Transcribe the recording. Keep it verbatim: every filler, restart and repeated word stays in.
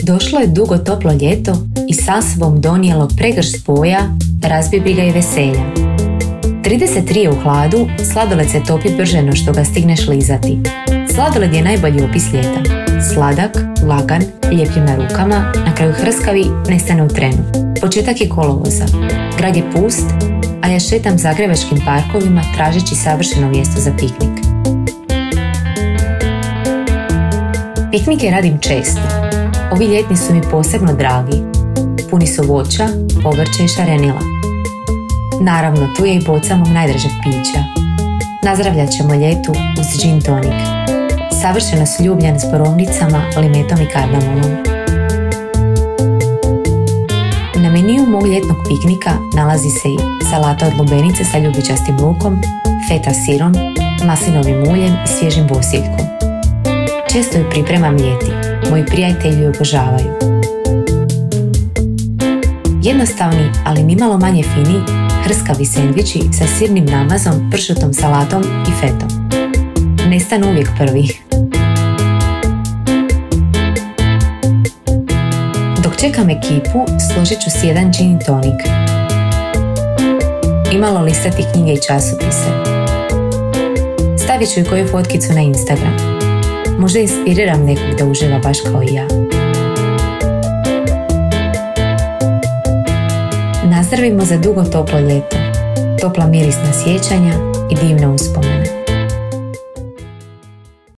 Došlo je dugo toplo ljeto i sa sobom donijelo pregršt spoja, razbibriga i veselja. trideset tri je u hladu, sladoled se topi brže no što ga stigneš lizati. Sladoled je najbolji opis ljeta. Sladak, lagan, ljepljiv na rukama, na kraju hrskavi, nestane u trenu. Početak je kolovoza. Grad je pust, a ja šetam zagrebačkim parkovima tražeći savršeno mjesto za piknik. Piknike radim često. Ovi ljetni su mi posebno dragi. Puni su voća, povrća i šarenila. Naravno, tu je i boca mog najdražeg pića. Nazdravljat ćemo ljetu uz gin tonic. Savršeno sljubljen s borovnicama, limetom i kardamomom. Na meniju mog ljetnog piknika nalazi se i salata od lubenice sa ljubičastim lukom, feta sirom, maslinovim uljem i svježim bosiljkom. Često ju pripremam ljeti, moji prijatelji ju obožavaju. Jednostavni, ali nimalo manje fini, hrskavi sendviči sa sirnim namazom, pršutom, salatom i fetom. Ne stanu uvijek prvi. Dok čekam ekipu, složit ću si jedan gin tonic. Imalo listati knjige i časopise. Stavit ću i koju fotkicu na Instagram. Možda inspiriram nekog da uživa baš kao i ja. Nazdravimo za dugo toplo ljeto, topla mirisna sjećanja i divne uspomene.